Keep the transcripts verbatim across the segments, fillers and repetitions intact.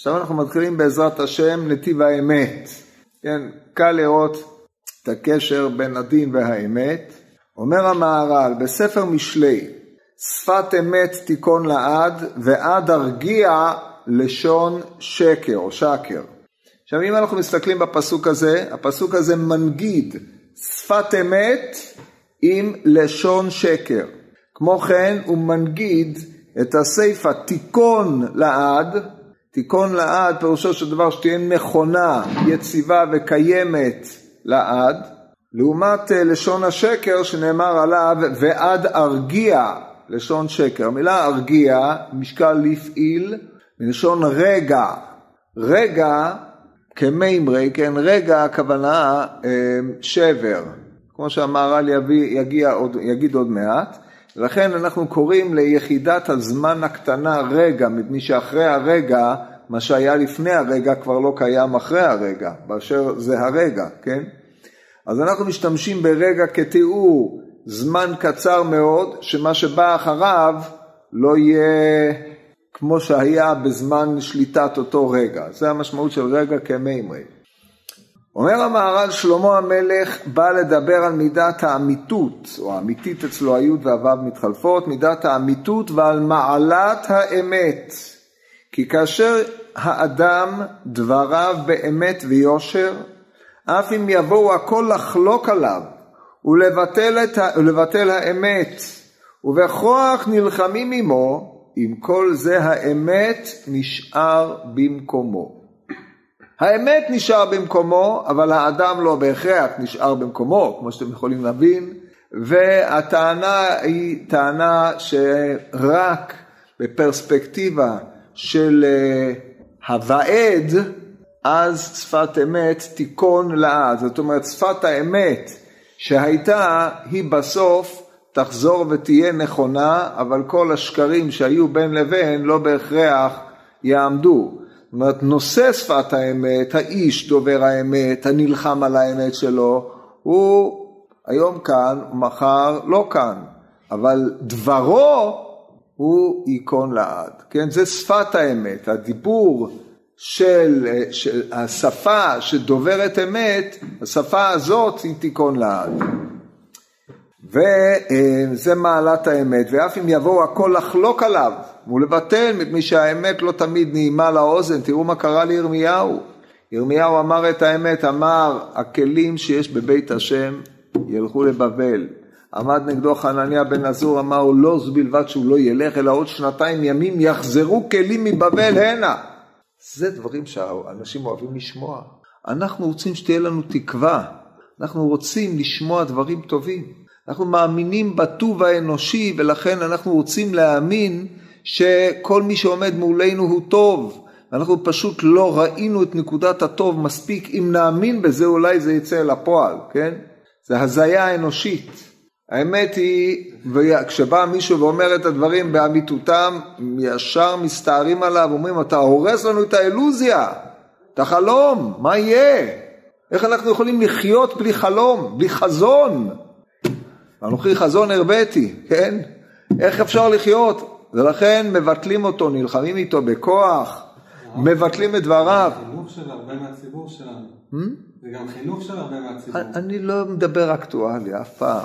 עכשיו אנחנו מתחילים בעזרת השם נתיב האמת. כן, קל לראות את הקשר בין הדין והאמת. אומר המהר"ל בספר משלי, שפת אמת תיכון לעד, ועד הרגיע לשון שקר או שקר. עכשיו אם אנחנו מסתכלים בפסוק הזה, הפסוק הזה מנגיד שפת אמת עם לשון שקר. כמו כן הוא מנגיד את הסיפא תיכון לעד, תיכון לעד פירושו של דבר שתהיה נכונה, יציבה וקיימת לעד, לעומת לשון השקר שנאמר עליו ועד ארגיע לשון שקר. המילה ארגיע משקל לפעיל מלשון רגע, רגע כמימרי, כן, רגע הכוונה שבר, כמו שהמהר"ל יגיע עוד, יגיד עוד מעט. לכן אנחנו קוראים ליחידת הזמן הקטנה רגע, מפני שאחרי הרגע, מה שהיה לפני הרגע כבר לא קיים אחרי הרגע, באשר זה הרגע, כן? אז אנחנו משתמשים ברגע כתיאור זמן קצר מאוד, שמה שבא אחריו לא יהיה כמו שהיה בזמן שליטת אותו רגע. זה המשמעות של רגע כמימרי. אומר המהר"ל שלמה המלך בא לדבר על מידת האמיתות, או האמיתית אצלו היוד והוו מתחלפות, מידת האמיתות ועל מעלת האמת. כי כאשר האדם דבריו באמת ויושר, אף אם יבואו הכל לחלוק עליו, ולבטל, את ה... ולבטל האמת, ובכוח נלחמים עמו, עם כל זה האמת נשאר במקומו. האמת נשאר במקומו, אבל האדם לא בהכרח נשאר במקומו, כמו שאתם יכולים להבין, והטענה היא טענה שרק בפרספקטיבה של הוועד, אז שפת אמת תיכון לעד. זאת אומרת, שפת האמת שהייתה, היא בסוף תחזור ותהיה נכונה, אבל כל השקרים שהיו בין לבין לא בהכרח יעמדו. זאת אומרת, נושא שפת האמת, האיש דובר האמת, הנלחם על האמת שלו, הוא היום כאן ומחר לא כאן, אבל דברו הוא ייכון לעד. כן, זה שפת האמת, הדיבור של, של השפה שדוברת אמת, השפה הזאת היא תיכון לעד. וזה מעלת האמת, ואף אם יבואו הכל לחלוק עליו ולבטל, מפני שהאמת לא תמיד נעימה לאוזן. תראו מה קרה לירמיהו. ירמיהו אמר את האמת, אמר הכלים שיש בבית השם ילכו לבבל. עמד נגדו חנניה בן עזור, אמר לא זו בלבד שהוא לא ילך, אלא עוד שנתיים ימים יחזרו כלים מבבל הנה. זה דברים שהאנשים אוהבים לשמוע. אנחנו רוצים שתהיה לנו תקווה, אנחנו רוצים לשמוע דברים טובים. אנחנו מאמינים בטוב האנושי, ולכן אנחנו רוצים להאמין שכל מי שעומד מולנו הוא טוב. אנחנו פשוט לא ראינו את נקודת הטוב מספיק. אם נאמין בזה אולי זה יצא לפועל, כן? זה הזיה אנושית. האמת היא, כשבא מישהו ואומר את הדברים באמיתותם, ישר מסתערים עליו, אומרים, אתה הורס לנו את האילוזיה, את החלום, מה יהיה? איך אנחנו יכולים לחיות בלי חלום, בלי חזון? אנוכי חזון הרבאתי, כן? איך אפשר לחיות? ולכן מבטלים אותו, נלחמים איתו בכוח, מבטלים את דבריו. זה חינוך של הרבה מהציבור שלנו. זה גם חינוך של הרבה מהציבור. אני לא מדבר אקטואלי, אף פעם.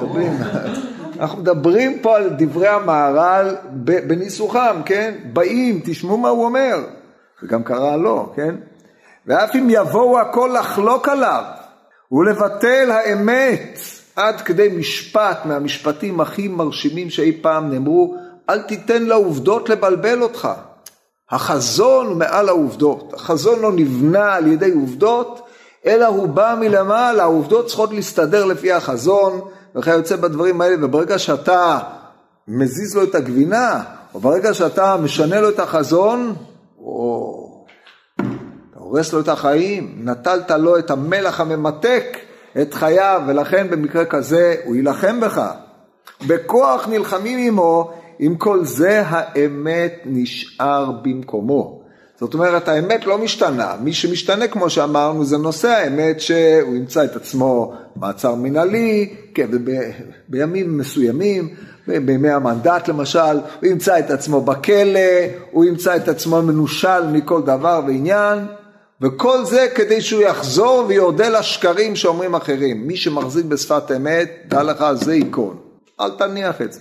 אנחנו מדברים פה על דברי המהר"ל בניסוחם, כן? באים, תשמעו מה הוא אומר. וגם קרא לו, כן? ואף אם יבואו הכל לחלוק עליו, ולבטל האמת, עד כדי משפט מהמשפטים הכי מרשימים שאי פעם נאמרו, אל תיתן לעובדות לבלבל אותך. החזון הוא מעל העובדות. החזון לא נבנה על ידי עובדות, אלא הוא בא מלמעלה. העובדות צריכות להסתדר לפי החזון, וכי יוצא בדברים האלה, וברגע שאתה מזיז לו את הגבינה, או ברגע שאתה משנה לו את החזון, או אתה הורס לו את החיים, נטלת לו את המלח הממתק, את חייו, ולכן במקרה כזה הוא ילחם בך. בכוח נלחמים עמו, עם כל זה האמת נשאר במקומו. זאת אומרת, האמת לא משתנה. מי שמשתנה, כמו שאמרנו, זה נושא האמת שהוא ימצא את עצמו מעצר מנהלי, כן, ב- בימים מסוימים, בימי המנדט למשל, הוא ימצא את עצמו בכלא, הוא ימצא את עצמו מנושל מכל דבר ועניין, וכל זה כדי שהוא יחזור ויודה לשקרים שאומרים אחרים. מי שמחזיק בשפת אמת, דע לך, זה עיקון. אל תניח את זה.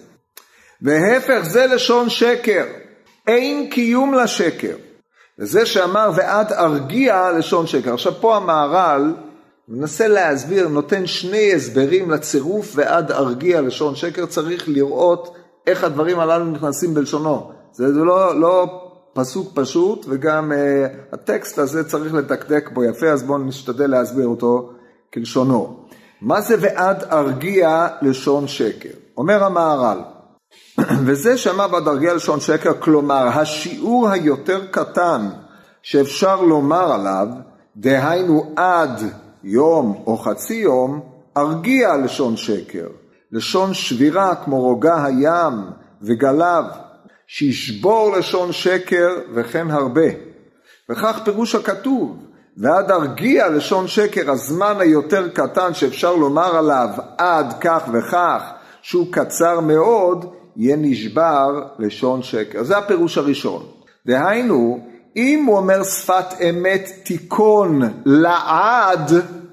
והפך זה לשון שקר. אין קיום לשקר. וזה שאמר ועד ארגיע לשון שקר. עכשיו פה המהר"ל מנסה להסביר, נותן שני הסברים לצירוף ועד ארגיע לשון שקר. צריך לראות איך הדברים הללו נכנסים בלשונו. זה לא, לא פסוק פשוט, וגם uh, הטקסט הזה צריך לדקדק בו יפה, אז בואו נשתדל להסביר אותו כלשונו. מה זה ועד ארגיע לשון שקר? אומר המהר"ל, וזה שאמר ועד ארגיע לשון שקר, כלומר השיעור היותר קטן שאפשר לומר עליו, דהיינו עד יום או חצי יום, ארגיע לשון שקר, לשון שבירה כמו רוגע הים וגליו, שישבור לשון שקר וכן הרבה. וכך פירוש הכתוב, ועד ארגיע לשון שקר, הזמן היותר קטן שאפשר לומר עליו עד כך וכך, שהוא קצר מאוד, יהיה נשבר לשון שקר. זה הפירוש הראשון. דהיינו, אם הוא אומר שפת אמת תיקון לעד,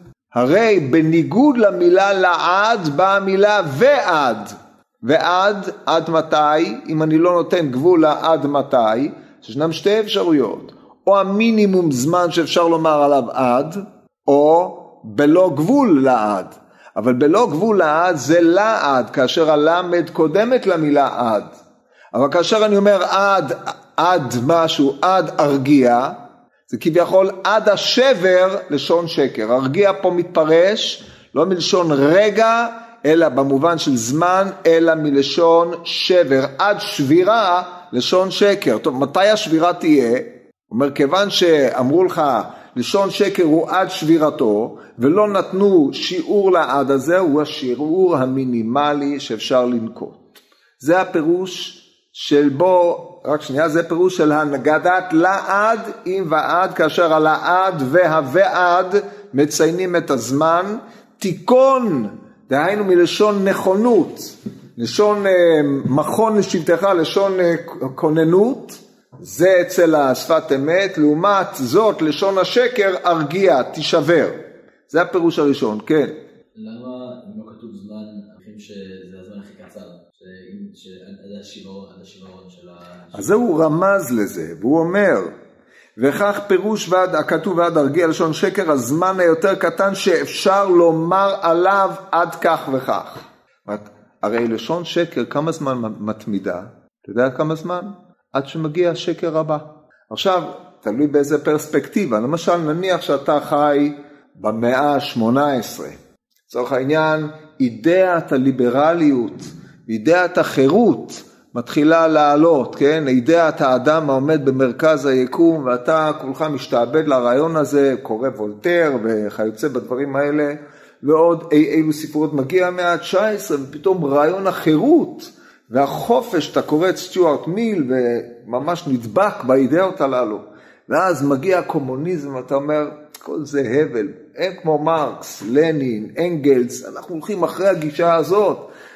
הרי בניגוד למילה לעד באה המילה ועד. ועד, עד מתי? אם אני לא נותן גבול לעד מתי, ישנם שתי אפשרויות. או המינימום זמן שאפשר לומר עליו עד, או בלא גבול לעד. אבל בלא גבול לעד זה לעד, כאשר הלמד קודמת למילה עד. אבל כאשר אני אומר עד, עד משהו, עד ארגיע, זה כביכול עד השבר לשון שקר. ארגיע פה מתפרש, לא מלשון רגע, אלא במובן של זמן, אלא מלשון שבר. עד שבירה לשון שקר. טוב, מתי השבירה תהיה? אומר, כיוון שאמרו לך, לשון שקר הוא עד שבירתו, ולא נתנו שיעור לעד הזה, הוא השיעור המינימלי שאפשר לנקוט. זה הפירוש של בו, רק שנייה, זה פירוש של הנגדת לעד עם ועד, כאשר הלעד והוועד מציינים את הזמן, תיקון, דהיינו מלשון נכונות, לשון מכון לשבטך, לשון כוננות, זה אצל השפת אמת, לעומת זאת לשון השקר ארגיע, תשבר. זה הפירוש הראשון, כן. למה אם לא כתוב זמן, אחים שזה הזמן הכי קצר, שעד השיוורון של ה... אז זהו רמז לזה, והוא אומר, וכך פירוש ועד, הכתוב ועד ארגיע לשון שקר, הזמן היותר קטן שאפשר לומר עליו עד כך וכך. הרי לשון שקר כמה זמן מתמידה? אתה יודע כמה זמן? עד שמגיע השקר הבא. עכשיו, תלוי באיזה פרספקטיבה. למשל, נניח שאתה חי במאה ה-שמונה עשרה. לצורך העניין, אידאת הליברליות, אידאת החירות, מתחילה לעלות, כן? אידאת האדם העומד במרכז היקום, ואתה כולך משתעבד לרעיון הזה, קורא וולטר וכיוצא בדברים האלה, ועוד אי אילו סיפורות מגיע המאה ה-תשע עשרה, ופתאום רעיון החירות, והחופש, אתה קורא את סטיוארט מיל, וממש נדבק באידאות הללו. ואז מגיע הקומוניזם, ואתה אומר, כל זה הבל. הם כמו מרקס, לנין, אנגלס, אנחנו הולכים אחרי הגישה הזאת.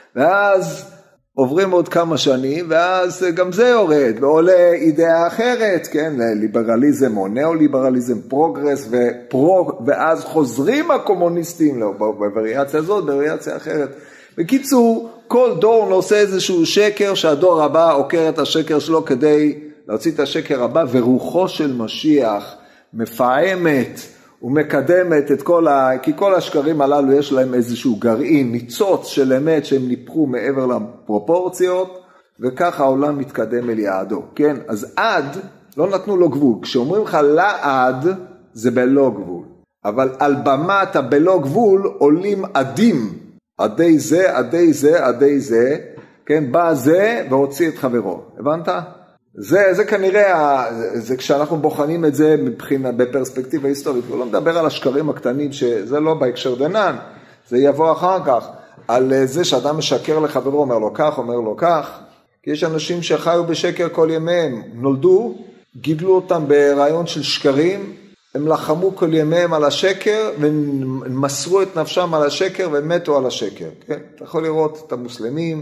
ואז עוברים עוד כמה שנים, ואז גם זה יורד, ועולה אידאה אחרת, כן? ליברליזם או נאו-ליברליזם, פרוגרס ופרוג, ואז חוזרים הקומוניסטים, לא, בווריאציה הזאת, בווריאציה אחרת. בקיצור, כל דור נושא איזשהו שקר, שהדור הבא עוקר את השקר שלו כדי להוציא את השקר הבא, ורוחו של משיח מפעמת ומקדמת את כל ה... כי כל השקרים הללו יש להם איזשהו גרעין, ניצוץ של אמת שהם ניפחו מעבר לפרופורציות, וככה העולם מתקדם אל יעדו, כן? אז עד לא נתנו לו גבול. כשאומרים לך לעד, זה בלא גבול. אבל על במת הבלא גבול עולים עדים. עדי זה, עדי זה, עדי זה, כן, בא זה והוציא את חברו. הבנת? זה, זה כנראה, זה כשאנחנו בוחנים את זה מבחינה, בפרספקטיבה היסטורית, הוא לא מדבר על השקרים הקטנים, שזה לא בהקשר דנן, זה יבוא אחר כך, על זה שאדם משקר לחברו, אומר לו כך, אומר לו כך, כי יש אנשים שחיו בשקר כל ימיהם, נולדו, גידלו אותם ברעיון של שקרים, הם לחמו כל ימיהם על השקר, ומסרו את נפשם על השקר, ומתו על השקר, כן? אתה יכול לראות את המוסלמים,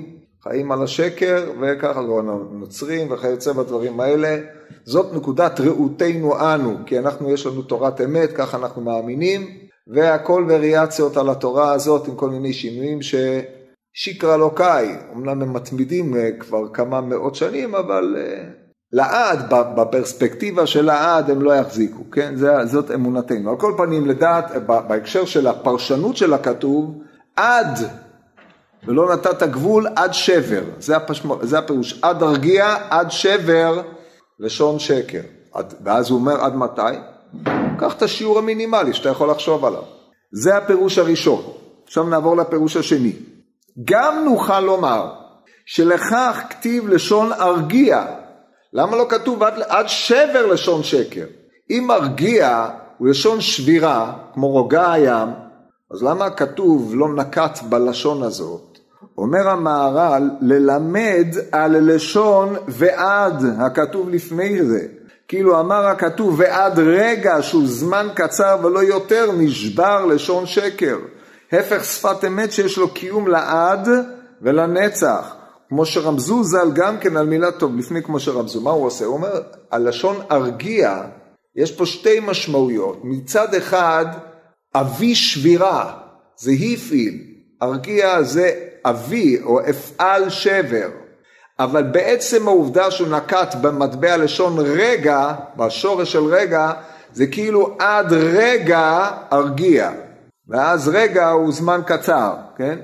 חיים על השקר, וככה נוצרים וכיוצא בדברים האלה. זאת נקודת ראותנו אנו, כי אנחנו יש לנו תורת אמת, ככה אנחנו מאמינים, והכל וריאציות על התורה הזאת עם כל מיני שינויים ששיקרא לא קאי. אמנם הם מתמידים כבר כמה מאות שנים, אבל לעד, בפרספקטיבה של לעד הם לא יחזיקו, כן? זאת אמונתנו. על כל פנים לדעת, בהקשר של הפרשנות של הכתוב, עד ולא נתת גבול עד שבר, זה, הפשמ... זה הפירוש, עד הרגיע, עד שבר, לשון שקר. עד... ואז הוא אומר עד מתי? קח את השיעור המינימלי שאתה יכול לחשוב עליו. זה הפירוש הראשון. עכשיו נעבור לפירוש השני. גם נוכל לומר שלכך כתיב לשון הרגיע. למה לא כתוב עד, עד שבר לשון שקר? אם הרגיע הוא לשון שבירה, כמו רוגע הים, אז למה כתוב לא נקט בלשון הזאת? אומר המהר"ל, ללמד על לשון ועד, הכתוב לפני זה. כאילו אמר הכתוב ועד רגע שהוא זמן קצר ולא יותר נשבר לשון שקר. הפך שפת אמת שיש לו קיום לעד ולנצח. כמו שרמזו ז"ל גם כן על מילה טוב, לפני כמו שרמזו. מה הוא עושה? הוא אומר, הלשון הרגיע, יש פה שתי משמעויות. מצד אחד, אבי שבירה, זה הפעיל. הרגיע זה אבי או אפעל שבר. אבל בעצם העובדה שהוא נקט במטבע לשון רגע, בשורש של רגע, זה כאילו עד רגע הרגיע. ואז רגע הוא זמן קצר, כן?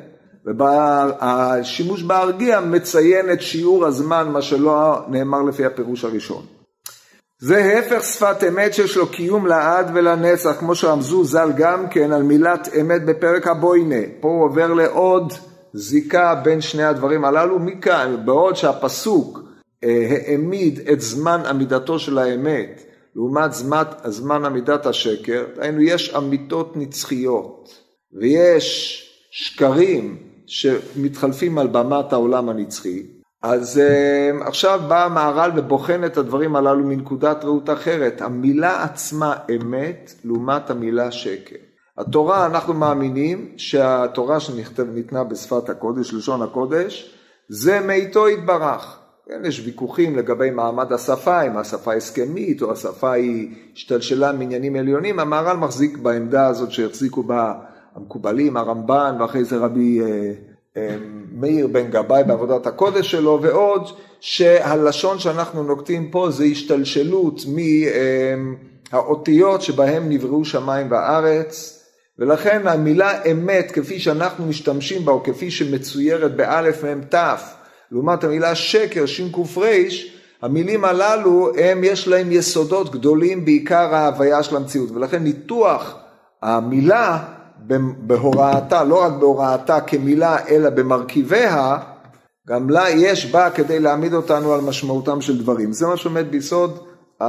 והשימוש בהרגיע מציין את שיעור הזמן, מה שלא נאמר לפי הפירוש הראשון. זה הפך שפת אמת שיש לו קיום לעד ולנצח, כמו שרמזו ז"ל גם כן על מילת אמת בפרק הבוינה. פה הוא עובר לעוד זיקה בין שני הדברים הללו, מכאן, בעוד שהפסוק אה, העמיד את זמן עמידתו של האמת, לעומת זמן, זמן עמידת השקר, היינו יש אמיתות נצחיות, ויש שקרים שמתחלפים על במת העולם הנצחי, אז uh, עכשיו בא המהר"ל ובוחן את הדברים הללו מנקודת ראות אחרת. המילה עצמה אמת לעומת המילה שקר. התורה, אנחנו מאמינים שהתורה שניתנה בשפת הקודש, לשון הקודש, זה מאיתו יתברך. כן, יש ויכוחים לגבי מעמד השפה, אם השפה הסכמית או השפה היא השתלשלה מעניינים עליונים. המהר"ל מחזיק בעמדה הזאת שהחזיקו בה המקובלים, הרמב"ן ואחרי זה רבי מאיר בן גבאי בעבודת הקודש שלו, ועוד שהלשון שאנחנו נוקטים פה זה השתלשלות מהאותיות שבהם נבראו שמיים וארץ, ולכן המילה אמת כפי שאנחנו משתמשים בה או כפי שמצוירת באלף מהם תף, לעומת המילה שקר שין קוף ריש, המילים הללו הם יש להם יסודות גדולים בעיקר ההוויה של המציאות, ולכן ניתוח המילה בהוראתה, לא רק בהוראתה כמילה, אלא במרכיביה, גם לה יש בה כדי להעמיד אותנו על משמעותם של דברים. זה מה שעומד ביסוד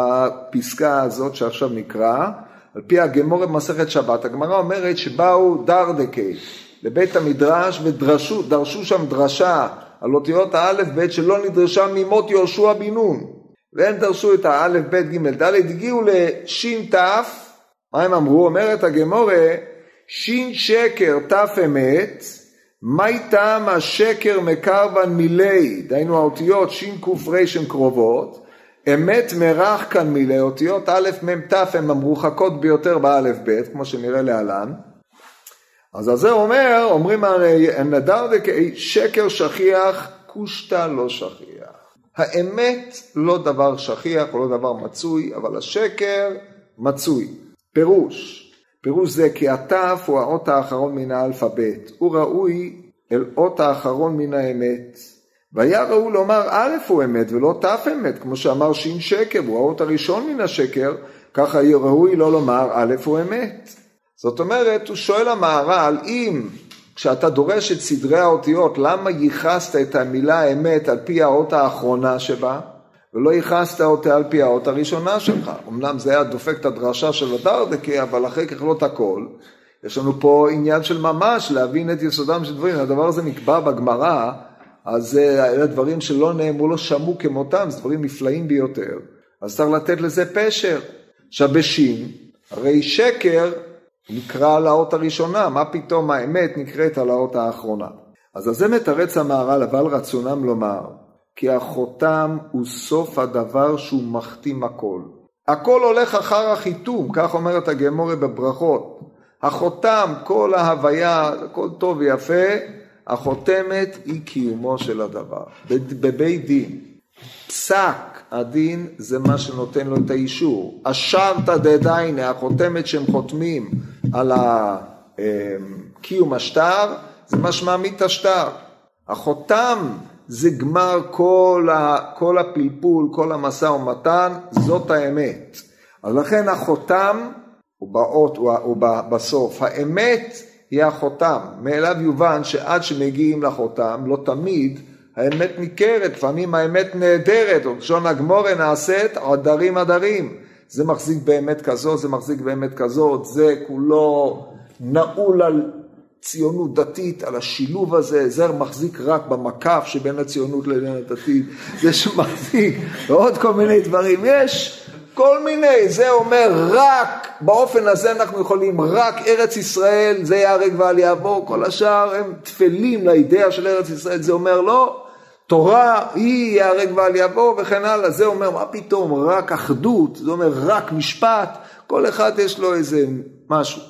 הפסקה הזאת שעכשיו נקרא, על פי הגמורה במסכת שבת. הגמרא אומרת שבאו דרדקי לבית המדרש ודרשו, דרשו שם דרשה על אותיות האלף בית שלא נדרשה ממות יהושע בן נון. והם דרשו את האלף בית ג' ד', הגיעו לשין תף, מה הם אמרו? אומרת הגמורה, שין שקר תף אמת, מי טעם השקר מקרבן מילי, דהיינו האותיות שין קוף ריש הן קרובות, אמת מרח כאן מילי, אותיות א' מ' תף הן המרוחקות ביותר באלף ב', כמו שנראה להלן. אז זה אומר, אומרים הנדר דקי שקר שכיח, קושטה לא שכיח. האמת לא דבר שכיח, או לא דבר מצוי, אבל השקר מצוי. פירוש. פירוש זה כי התף הוא האות האחרון מן האלפבית, הוא ראוי אל אות האחרון מן האמת. והיה ראוי לומר א' הוא אמת ולא תף אמת, כמו שאמר שין שקר, הוא האות הראשון מן השקר, ככה ראוי לא לומר א' הוא אמת. זאת אומרת, הוא שואל המהר"ל, אם כשאתה דורש את סדרי האותיות, למה ייחסת את המילה אמת על פי האות האחרונה שבה? ולא ייחסת אותה על פי האות הראשונה שלך. אמנם זה היה דופק את הדרשה של הדרדקי, אבל אחרי כך לא את הכל. יש לנו פה עניין של ממש להבין את יסודם של דברים. הדבר הזה נקבע בגמרא, אז אלה דברים שלא נאמרו, לא שמעו כמותם, זה דברים נפלאים ביותר. אז צריך לתת לזה פשר. שבשין, הרי שקר נקרא על האות הראשונה, מה פתאום האמת נקראת על האות האחרונה. אז זה מתרץ המהר"ל, אבל רצונם לומר, כי החותם הוא סוף הדבר שהוא מחתים הכל. הכל הולך אחר החיתום, כך אומרת הגמורה בברכות. החותם, כל ההוויה, הכל טוב ויפה, החותמת היא קיומו של הדבר. בבית דין, פסק הדין זה מה שנותן לו את האישור. אשרת דדיינה, החותמת שהם חותמים על קיום השטר, זה מה שמעמיד את השטר. החותם זה גמר כל, ה, כל הפלפול, כל המשא ומתן, זאת האמת. אז לכן החותם הוא באות, הוא, הוא בסוף. האמת היא החותם. מאליו יובן שעד שמגיעים לחותם, לא תמיד האמת ניכרת, לפעמים האמת נהדרת, או לשון הגמורה נעשית עדרים עדרים. זה מחזיק באמת כזאת, זה מחזיק באמת כזאת, זה כולו נעול על ציונות דתית, על השילוב הזה, זה מחזיק רק במקף שבין הציונות לבין הדתית, זה שמחזיק, ועוד כל מיני דברים, יש כל מיני, זה אומר רק, באופן הזה אנחנו יכולים, רק ארץ ישראל, זה יהרג ואל יעבור, כל השאר הם תפלים לאידאה של ארץ ישראל, זה אומר לא, תורה היא יהרג ואל יעבור וכן הלאה, זה אומר מה פתאום, רק אחדות, זה אומר רק משפט, כל אחד יש לו איזה משהו.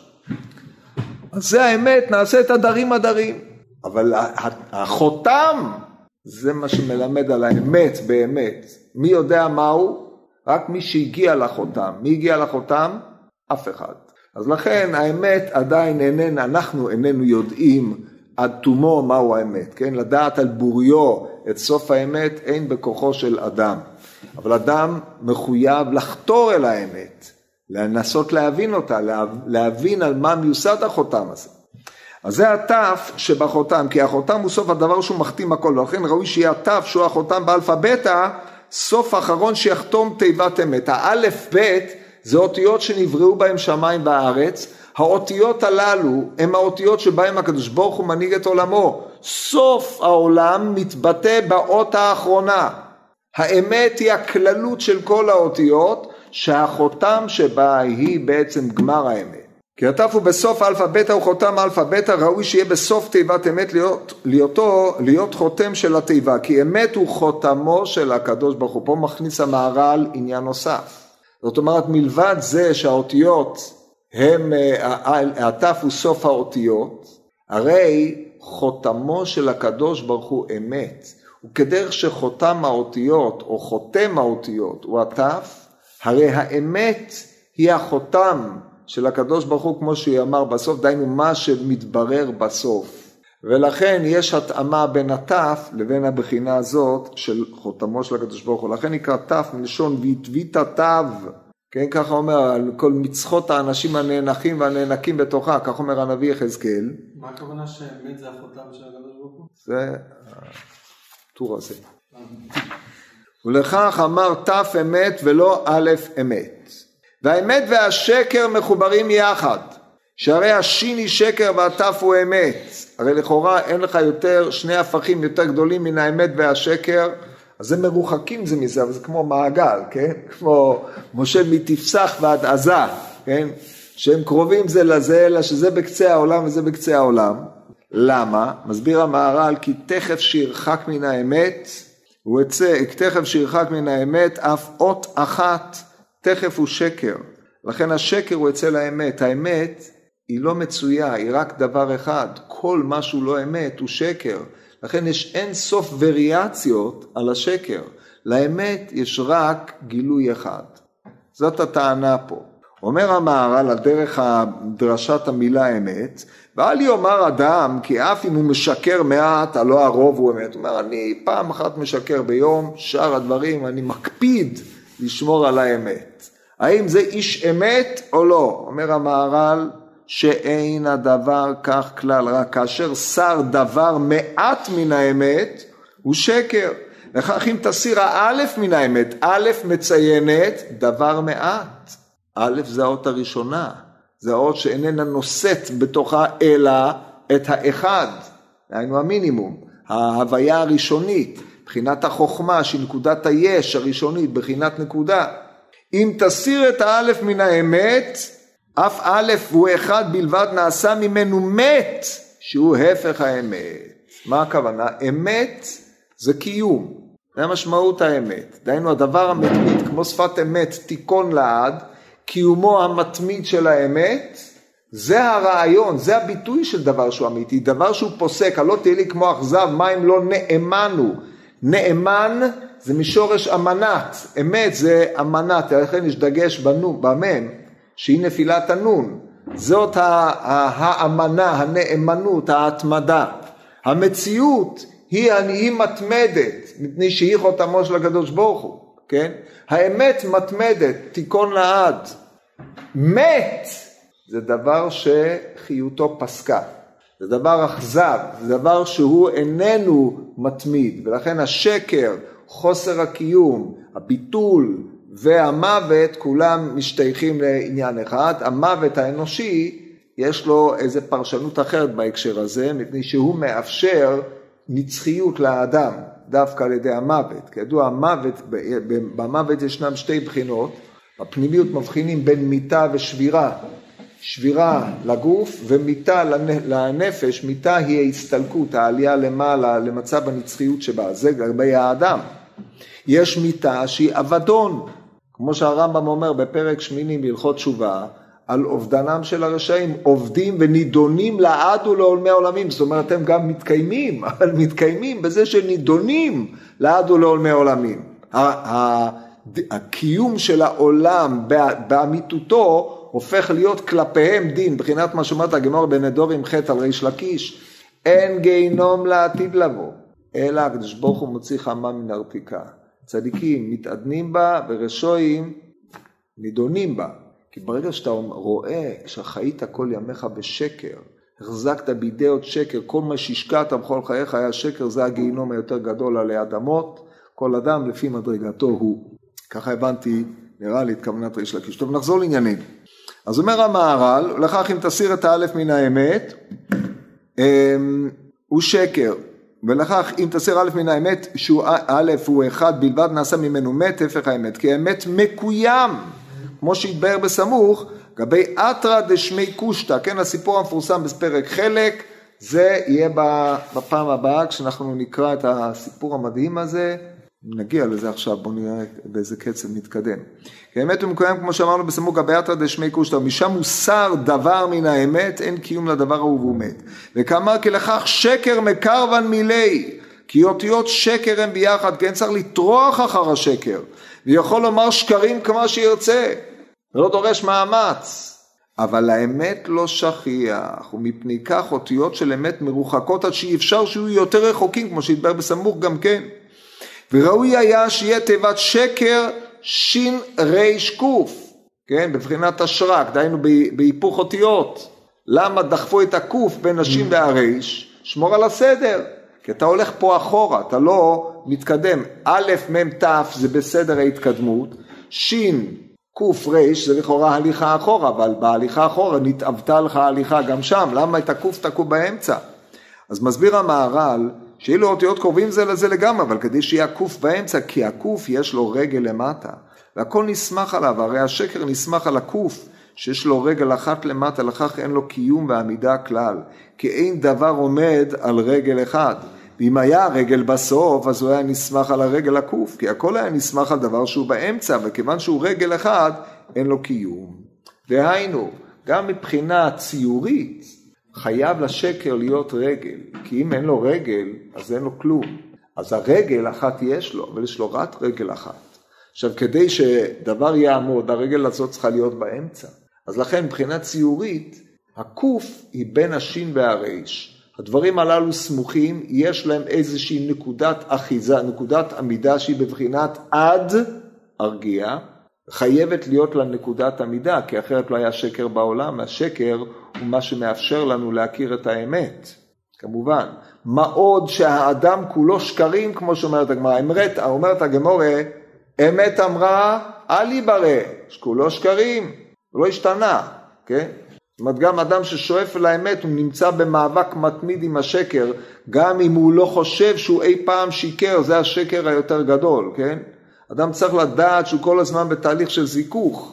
אז זה האמת, נעשה את הדרים הדרים. אבל החותם, זה מה שמלמד על האמת באמת. מי יודע מהו? רק מי שהגיע לחותם. מי הגיע לחותם? אף אחד. אז לכן האמת עדיין איננה, אנחנו איננו יודעים עד תומו מהו האמת. כן? לדעת על בוריו את סוף האמת אין בכוחו של אדם. אבל אדם מחויב לחתור אל האמת. לנסות להבין אותה, להבין על מה מיוסד החותם הזה. אז זה התף שבחותם, כי החותם הוא סוף הדבר שהוא מחתים הכל, ולכן ראוי שיהיה התף שהוא החותם באלפא בטא, סוף האחרון שיחתום תיבת אמת. האלף בית זה אותיות שנבראו בהם שמיים וארץ, האותיות הללו הם האותיות שבהם הקדוש ברוך הוא מנהיג את עולמו. סוף העולם מתבטא באות האחרונה. האמת היא הכללות של כל האותיות, שהחותם שבה היא בעצם גמר האמת. כי התף הוא בסוף אלפא בטא, הוא חותם אלפא בטא, ראוי שיהיה בסוף תיבת אמת להיות, ליותו, להיות חותם של התיבה, כי אמת הוא חותמו של הקדוש ברוך הוא. פה מכניס המהר"ל עניין נוסף. זאת אומרת, מלבד זה שהאותיות הם, התף הוא סוף האותיות, הרי חותמו של הקדוש ברוך הוא אמת. וכדרך שחותם האותיות או חותם האותיות הוא התף, הרי האמת היא החותם של הקדוש ברוך הוא, כמו שהוא אמר בסוף, דיינו מה שמתברר בסוף. ולכן יש התאמה בין התף לבין הבחינה הזאת של חותמו של הקדוש ברוך הוא. לכן נקרא תף מלשון והתווית תו, כן, ככה אומר, על כל מצחות האנשים הנאנחים והנאנקים בתוכה, כך אומר הנביא יחזקאל. מה הכוונה שאמת זה החותם של הקדוש ברוך הוא? זה הטור הזה. ולכך אמר תף אמת ולא א' אמת. והאמת והשקר מחוברים יחד, שהרי השיני שקר והתף הוא אמת. הרי לכאורה אין לך יותר, שני הפכים יותר גדולים מן האמת והשקר, אז זה מרוחקים זה מזה, אבל זה כמו מעגל, כן? כמו משה מתפסח ועד עזה, כן? שהם קרובים זה לזה, אלא שזה בקצה העולם וזה בקצה העולם. למה? מסביר המהר"ל, כי תכף שירחק מן האמת, הוא יצא, תכף שירחק מן האמת, אף אות אחת, תכף הוא שקר. לכן השקר הוא יצא לאמת. האמת היא לא מצויה, היא רק דבר אחד. כל מה שהוא לא אמת הוא שקר. לכן יש אין סוף וריאציות על השקר. לאמת יש רק גילוי אחד. זאת הטענה פה. אומר המהר"ל על דרך דרשת המילה אמת, ואל יאמר אדם, כי אף אם הוא משקר מעט, הלא הרוב הוא אמת. הוא אומר, אני פעם אחת משקר ביום, שאר הדברים, אני מקפיד לשמור על האמת. האם זה איש אמת או לא? אומר המהר"ל, שאין הדבר כך כלל, רק כאשר שר דבר מעט מן האמת, הוא שקר. לכך אם תסיר האלף מן האמת, א' מציינת דבר מעט. א' זה האות הראשונה, זה האות שאיננה נושאת בתוכה אלא את האחד, היינו המינימום, ההוויה הראשונית, בחינת החוכמה שהיא נקודת היש הראשונית, בחינת נקודה. אם תסיר את האלף מן האמת, אף א' הוא אחד בלבד נעשה ממנו מת, שהוא הפך האמת. מה הכוונה? אמת זה קיום, זה משמעות האמת. דהיינו הדבר המתמיד, כמו שפת אמת, תיקון לעד, קיומו המתמיד של האמת, זה הרעיון, זה הביטוי של דבר שהוא אמיתי, דבר שהוא פוסק, הלא תהיה לי כמו אכזב, מה אם לא נאמנו? נאמן זה משורש אמנת, אמת זה אמנת, לכן יש דגש בנו, במם, שהיא נפילת הנון, זאת האמנה, הנאמנות, ההתמדה. המציאות היא היא מתמדת, מפני שהיא חותמו של הקדוש ברוך הוא, כן? האמת מתמדת, תיקון לעד. מת זה דבר שחיותו פסקה, זה דבר אכזב, זה דבר שהוא איננו מתמיד, ולכן השקר, חוסר הקיום, הביטול והמוות, כולם משתייכים לעניין אחד. המוות האנושי, יש לו איזו פרשנות אחרת בהקשר הזה, מפני שהוא מאפשר נצחיות לאדם, דווקא על ידי המוות. כידוע, המוות, במוות ישנם שתי בחינות, הפנימיות מבחינים בין מיתה ושבירה, שבירה לגוף ומיתה לנפש. מיתה היא ההסתלקות, העלייה למעלה למצב הנצחיות שבה, זה לגבי האדם. יש מיתה שהיא אבדון, כמו שהרמב"ם אומר בפרק שמיני בהלכות תשובה, על אובדנם של הרשעים, עובדים ונידונים לעד ולעולמי עולמים. זאת אומרת, הם גם מתקיימים, אבל מתקיימים בזה שנידונים לעד ולעולמי עולמים. הקיום של העולם באמיתותו הופך להיות כלפיהם דין, בחינת מה שאומרת הגמרא בנדורים ח' על ריש לקיש, אין גיהינום לעתיד לבוא, אלא הקדוש ברוך הוא מוציא חמה מן הרתיקה. צדיקים מתעדנים בה ורשעים נידונים בה. כי ברגע שאתה רואה, כשחיית כל ימיך בשקר, החזקת בידי עוד שקר, כל מה שהשקעת בכל חייך היה שקר, זה הגיהינום היותר גדול עלי אדמות, כל אדם לפי מדרגתו הוא. ככה הבנתי, נראה לי את כוונת ריש לקיש. טוב, נחזור לעניינים. אז אומר המהר"ל, לכך אם תסיר את האלף מן האמת, הוא שקר. ולכך אם תסיר א' מן האמת, שהוא א' הוא אחד בלבד, נעשה ממנו מת, הפך האמת. כי האמת מקוים, כמו שהתבאר בסמוך, גבי אתרא דשמי קושטא, כן, הסיפור המפורסם בפרק חלק, זה יהיה בפעם הבאה, כשאנחנו נקרא את הסיפור המדהים הזה, נגיע לזה עכשיו, בואו נראה באיזה קצב מתקדם. כי האמת הוא מקוים, כמו שאמרנו בסמוך, גבי אתרא דשמי קושטא, משם מוסר דבר מן האמת, אין קיום לדבר ההוא והוא מת. וכאמר כי לכך שקר מקרבן מילי, כי אותיות שקר הם ביחד, כן, צריך לטרוח אחר השקר, ויכול לומר שקרים כמו שירצה, ולא דורש מאמץ. אבל האמת לא שכיח, ומפני כך אותיות של אמת מרוחקות עד שאי אפשר שיהיו יותר רחוקים, כמו שהתבאר בסמוך גם כן. וראוי היה שיהיה תיבת שקר שין ריש קוף, כן, בבחינת השרק, דהיינו בהיפוך אותיות. למה דחפו את הקוף בין השין והריש? שמור על הסדר, כי אתה הולך פה אחורה, אתה לא מתקדם. א' מ' ת' זה בסדר ההתקדמות, שין קוף ריש זה לכאורה הליכה אחורה, אבל בהליכה אחורה נתאבתה לך הליכה גם שם. למה את הקוף תקעו באמצע? אז מסביר המהר"ל, שאילו אותיות קרובים זה לזה לגמרי, אבל כדי שיהיה הקוף באמצע, כי הקוף יש לו רגל למטה, והכל נסמך עליו, הרי השקר נסמך על הקוף, שיש לו רגל אחת למטה, לכך אין לו קיום ועמידה כלל, כי אין דבר עומד על רגל אחד, ואם היה רגל בסוף, אז הוא היה נסמך על הרגל הקוף, כי הכל היה נסמך על דבר שהוא באמצע, וכיוון שהוא רגל אחד, אין לו קיום. והיינו, גם מבחינה ציורית, חייב לשקר להיות רגל, כי אם אין לו רגל, אז אין לו כלום. אז הרגל אחת יש לו, אבל יש לו רק רגל אחת. עכשיו, כדי שדבר יעמוד, הרגל הזאת צריכה להיות באמצע. אז לכן, מבחינה ציורית, הקוף היא בין השין והריש. הדברים הללו סמוכים, יש להם איזושהי נקודת אחיזה, נקודת עמידה שהיא בבחינת עד הרגיע, חייבת להיות לה נקודת עמידה, כי אחרת לא היה שקר בעולם. השקר הוא מה שמאפשר לנו להכיר את האמת. כמובן, מה עוד שהאדם כולו שקרים, כמו שאומרת הגמרא, אמרת, אומרת הגמרא, אמת אמרה, אל יברא, שכולו שקרים, לא השתנה, כן? זאת אומרת, גם אדם ששואף אל האמת, הוא נמצא במאבק מתמיד עם השקר, גם אם הוא לא חושב שהוא אי פעם שיקר, זה השקר היותר גדול, כן? אדם צריך לדעת שהוא כל הזמן בתהליך של זיכוך.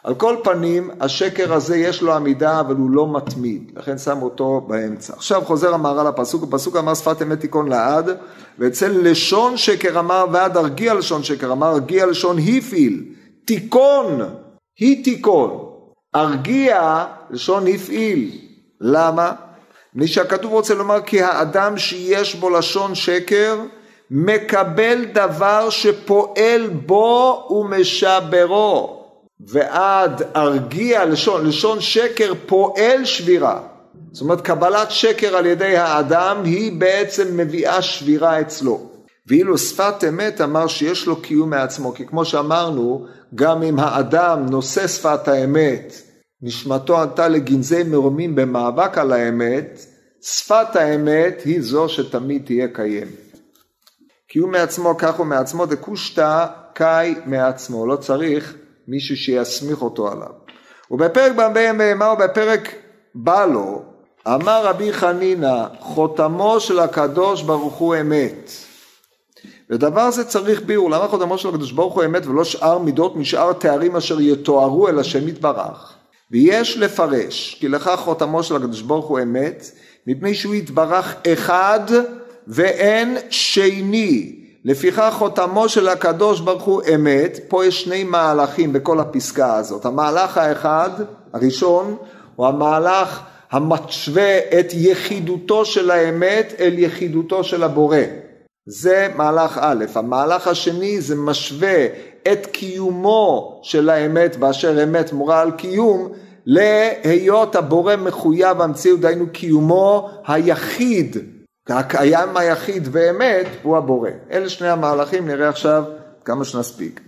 על כל פנים, השקר הזה יש לו עמידה, אבל הוא לא מתמיד, לכן שם אותו באמצע. עכשיו חוזר המהר"ל לפסוק, בפסוק אמר שפת אמת תיכון לעד, ואצל לשון שקר אמר ועד הרגיע לשון שקר אמר, הרגיע לשון הפעיל, תיכון, היא תיכון, הרגיע לשון הפעיל. למה? מפני שהכתוב רוצה לומר כי האדם שיש בו לשון שקר, מקבל דבר שפועל בו ומשברו. ועד הרגיע לשון, לשון שקר פועל שבירה. זאת אומרת קבלת שקר על ידי האדם היא בעצם מביאה שבירה אצלו. ואילו שפת אמת אמר שיש לו קיום מעצמו, כי כמו שאמרנו, גם אם האדם נושא שפת האמת, נשמתו עלתה לגנזי מרומים במאבק על האמת, שפת האמת היא זו שתמיד תהיה קיימת. קיום מעצמו כך הוא מעצמו, דקושטה קאי מעצמו, לא צריך מישהו שיסמיך אותו עליו. ובפרק מה ובפרק בא לו, אמר רבי חנינא, חותמו של הקדוש ברוך הוא אמת. ודבר זה צריך ביאור, למה חותמו של הקדוש ברוך הוא אמת ולא שאר מידות משאר תארים אשר יתוארו אל השם יתברך. ויש לפרש, כי לכך חותמו של הקדוש ברוך הוא אמת, מפני שהוא יתברך אחד ואין שני. לפיכך חותמו של הקדוש ברוך הוא אמת, פה יש שני מהלכים בכל הפסקה הזאת. המהלך האחד, הראשון, הוא המהלך המשווה את יחידותו של האמת אל יחידותו של הבורא. זה מהלך א'. המהלך השני זה משווה את קיומו של האמת, באשר אמת מורה על קיום, להיות הבורא מחויב המציאות, דהיינו קיומו היחיד. הקיים היחיד ואמת הוא הבורא. אלה שני המהלכים, נראה עכשיו כמה שנספיק.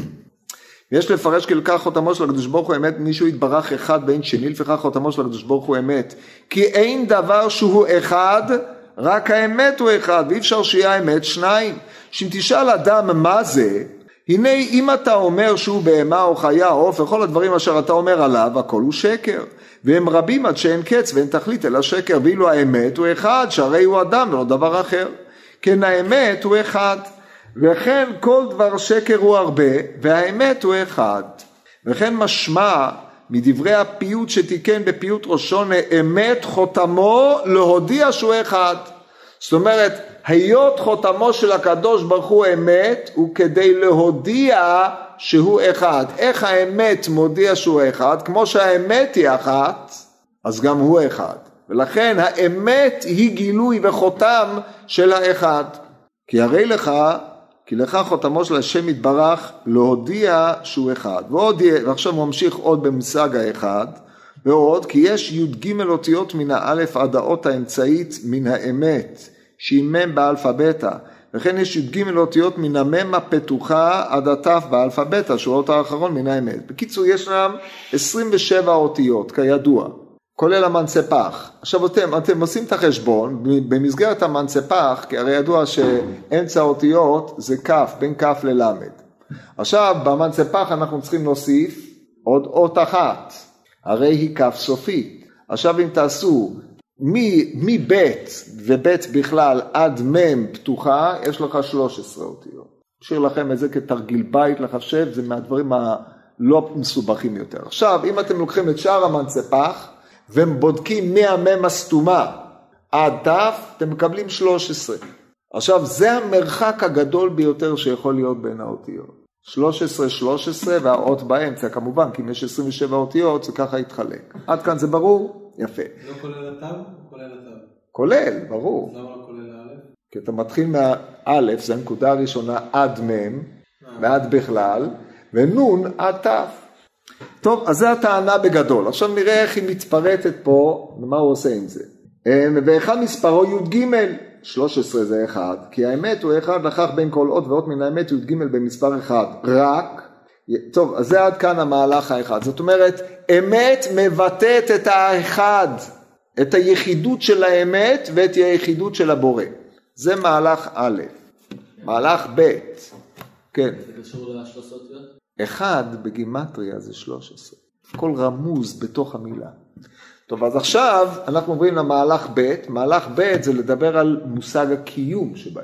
יש לפרש כי לכך חותמו של הקדוש ברוך הוא אמת, מישהו יתברך אחד ואין שני, לפיכך חותמו של הקדוש ברוך הוא אמת. כי אין דבר שהוא אחד, רק האמת הוא אחד, ואי אפשר שיהיה האמת שניים. שאם תשאל אדם מה זה, הנה אם אתה אומר שהוא בהמה או חיה או עוף, וכל הדברים אשר אתה אומר עליו, הכל הוא שקר. והם רבים עד שאין קץ ואין תכלית אלא שקר, ואילו האמת הוא אחד, שהרי הוא אדם ולא דבר אחר. כן האמת הוא אחד, וכן כל דבר שקר הוא הרבה, והאמת הוא אחד. וכן משמע מדברי הפיוט שתיקן בפיוט ראשון, אמת חותמו להודיע שהוא אחד. זאת אומרת, היות חותמו של הקדוש ברוך הוא אמת, הוא כדי להודיע שהוא אחד. איך האמת מודיע שהוא אחד? כמו שהאמת היא אחת, אז גם הוא אחד. ולכן האמת היא גילוי וחותם של האחד. כי הרי לך, כי לך חותמו של השם יתברך להודיע שהוא אחד. ועוד, ועכשיו הוא ממשיך עוד במושג האחד, ועוד, כי יש י"ג אותיות מן האלף עד האות האמצעית מן האמת, שהיא מם באלפא בטא, וכן יש י"ג אותיות מן המם הפתוחה עד התף באלפא בטא, שהוא האות האחרון מן האמת. בקיצור, יש להם עשרים ושבע אותיות, כידוע, כולל המנצפח. עכשיו אתם, אתם עושים את החשבון, במסגרת המנצפח, כי הרי ידוע שאמצע האותיות זה כף, בין כף ללמד. עכשיו, במנצפח אנחנו צריכים להוסיף עוד אות אחת, הרי היא כף סופית. עכשיו אם תעשו מבית ובית בכלל עד מם פתוחה, יש לך שלוש עשרה אותיות. אשאיר לכם את זה כתרגיל בית לחשב, זה מהדברים הלא מסובכים יותר. עכשיו, אם אתם לוקחים את שאר המנצפח, ובודקים מהמם הסתומה עד תף, אתם מקבלים שלוש עשרה. עכשיו, זה המרחק הגדול ביותר שיכול להיות בין האותיות. שלוש עשרה, שלוש עשרה, והאות באמצע, כמובן, כי אם יש עשרים ושבע אותיות, זה ככה יתחלק. עד כאן זה ברור? יפה. לא כולל התו? כולל התו. כולל, ברור. למה לא כולל האלף? כי אתה מתחיל מהאלף, זה הנקודה הראשונה, עד מם, ועד בכלל, ונון עד תף. טוב, אז זה הטענה בגדול. עכשיו נראה איך היא מתפרטת פה, ומה הוא עושה עם זה. ואחד מספרו י"ג, שלוש עשרה זה אחד, כי האמת הוא אחד, לכך בין כל אות ואות מן האמת הוא י"ג במספר אחד. רק, טוב, אז זה עד כאן המהלך האחד. זאת אומרת, אמת מבטאת את האחד, את היחידות של האמת ואת היחידות של הבורא. זה מהלך א'. מהלך ב'. כן. זה קשור לשלוש אותיות? אחד בגימטריה זה שלוש עשרה. כל רמוז בתוך המילה. טוב, אז עכשיו אנחנו עוברים למהלך ב'. מהלך ב' זה לדבר על מושג הקיום שבאמת.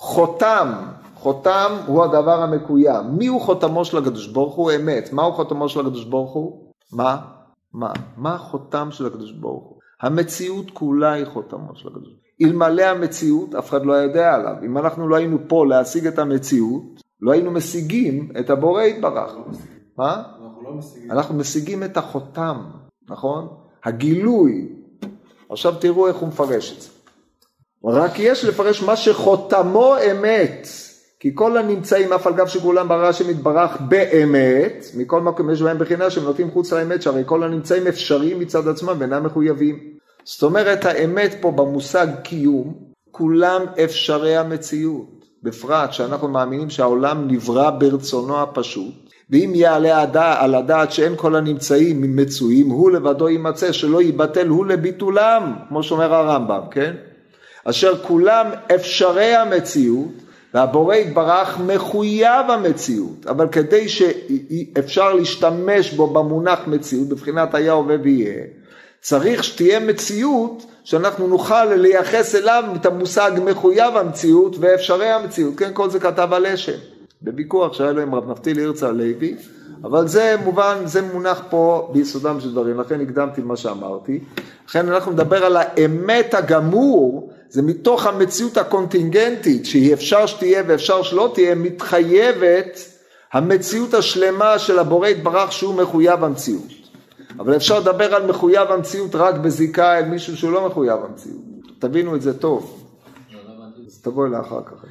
חותם, חותם הוא הדבר המקוים. מי הוא חותמו של הקדוש ברוך הוא? אמת. מה הוא חותמו של הקדוש ברוך הוא? מה? מה? מה החותם של הקדוש ברוך הוא? המציאות כולה היא חותמו של הקדוש ברוך הוא. אלמלא המציאות, אף אחד לא יודע עליו. אם אנחנו לא היינו פה להשיג את המציאות, לא היינו משיגים את הבורא יתברך. מה? אנחנו לא משיגים. אנחנו משיגים את החותם, נכון? הגילוי. עכשיו תראו איך הוא מפרש את זה. רק יש לפרש מה שחותמו אמת, כי כל הנמצאים אף על גב שכולם ברא השם יתברך באמת, מכל מקום יש בהם בחינה שהם נוטים חוץ לאמת, שהרי כל הנמצאים אפשריים מצד עצמם ואינם מחויבים. זאת אומרת האמת פה במושג קיום, כולם אפשרי המציאות, בפרט שאנחנו מאמינים שהעולם נברא ברצונו הפשוט, ואם יעלה על הדעת שאין כל הנמצאים מצויים, הוא לבדו יימצא, שלא ייבטל הוא לביטולם, כמו שאומר הרמב"ם, כן? אשר כולם אפשרי המציאות, והבורא יתברך מחויב המציאות, אבל כדי שאפשר להשתמש בו במונח מציאות, בבחינת היה הווה ויהיה, צריך שתהיה מציאות שאנחנו נוכל לייחס אליו את המושג מחויב המציאות ואפשרי המציאות. כן, כל זה כתב על אשם, בוויכוח שהיה לו עם רב נפתלי הרצל הלוי, אבל זה מובן, זה מונח פה ביסודם של דברים, לכן הקדמתי מה שאמרתי. לכן אנחנו נדבר על האמת הגמור, זה מתוך המציאות הקונטינגנטית, שהיא אפשר שתהיה ואפשר שלא תהיה, מתחייבת המציאות השלמה של הבורא יתברך שהוא מחויב המציאות. אבל אפשר לדבר על מחויב המציאות רק בזיקה אל מישהו שהוא לא מחויב המציאות. תבינו את זה טוב. אז תבואי לאחר כך.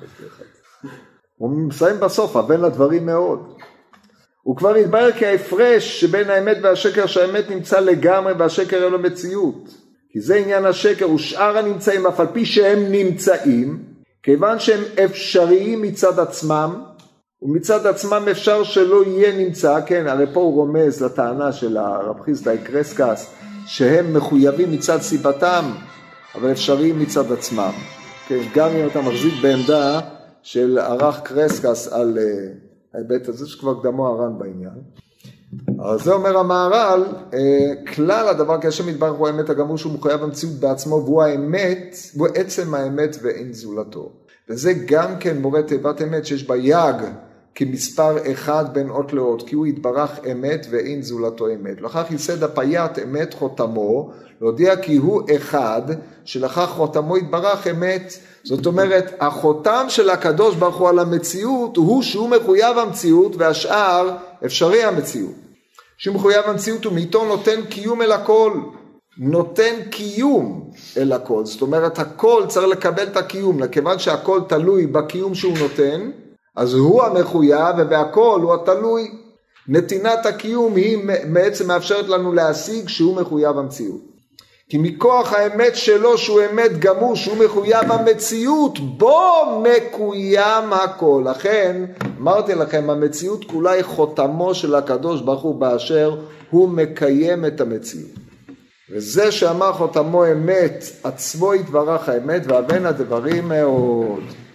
הוא מסיים בסוף, הבן לדברים מאוד. הוא כבר התברר כי ההפרש שבין האמת והשקר, שהאמת נמצא לגמרי והשקר אין לו מציאות. כי זה עניין השקר, ושאר הנמצאים, אף על פי שהם נמצאים, כיוון שהם אפשריים מצד עצמם, ומצד עצמם אפשר שלא יהיה נמצא, כן, הרי פה הוא רומז לטענה של הרב חיסדא קרסקס, שהם מחויבים מצד סיבתם, אבל אפשריים מצד עצמם. כן, גם אם אתה מחזיק בעמדה של הרב קרסקס על ההיבט הזה, שכבר קדמו הר"ן בעניין. אז זה אומר המהר"ל, כלל הדבר כשם יתברך הוא האמת הגמור שהוא מחויב המציאות בעצמו, והוא האמת, והוא עצם האמת ואין זולתו. וזה גם כן מורה תיבת אמת שיש בה יג כמספר אחד בין אות לאות, כי הוא יתברך אמת ואין זולתו אמת. לכך ייסד הפייט אמת חותמו, להודיע כי הוא אחד, שלכך חותמו יתברך אמת. זאת אומרת, החותם של הקדוש ברוך הוא על המציאות, הוא שהוא מחויב המציאות, והשאר אפשרי המציאות. שהוא מחויב המציאות הוא מאיתו נותן קיום אל הכל. נותן קיום אל הכל. זאת אומרת, הכל צריך לקבל את הקיום, לכיוון שהכל תלוי בקיום שהוא נותן, אז הוא המחויב, ובהכל הוא התלוי. נתינת הקיום היא בעצם מאפשרת לנו להשיג שהוא מחויב המציאות. כי מכוח האמת שלו שהוא אמת גמור, שהוא מחויב המציאות, בו מקוים הכל. לכן, אמרתי לכם, המציאות כולה היא חותמו של הקדוש ברוך הוא באשר הוא מקיים את המציאות. וזה שאמר חותמו אמת, עצמו יתברך האמת, והבן הדברים מאוד.